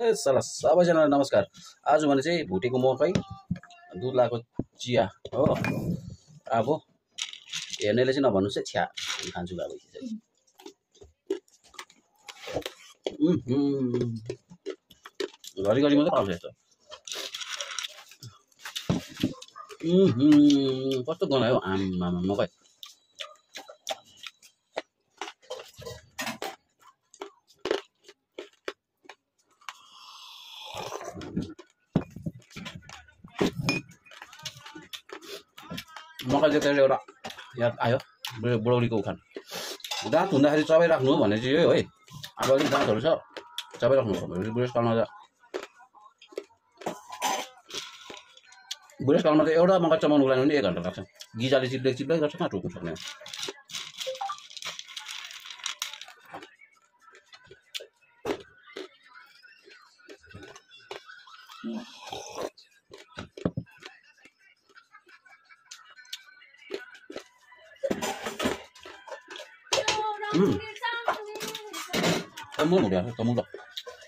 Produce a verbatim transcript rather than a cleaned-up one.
ए साला सबैजनालाई नमस्कार। आज भने चाहिँ भुटेको मकै दुध लाएको चिया हो। अब हेर्नेले चाहिँ नभन्नुहोस् है छ्या खान्छु अब घरिघरि मात्रै पाउँछ यस्तो। कस्तो गनायो आमा मकै। मकै देख्दा एउटा याद आयो बुढौलीको उखान, दाँत हुँदाखेरि चबाइ राख्नु भन्ने चाहिँ यही हो है। अब अलिक दाँतहरू छ चबाइ राख्नु बुढेसकालमा त बुढेसकालमा त एउटा मकै चबाउनुको लागि पनि एक घन्टा लाग्छ। गिजाले चिप्लै चिप्लै गर्छ, कहाँ टोक्नु सक्ने। Hmm, kamu udah, kamu udah.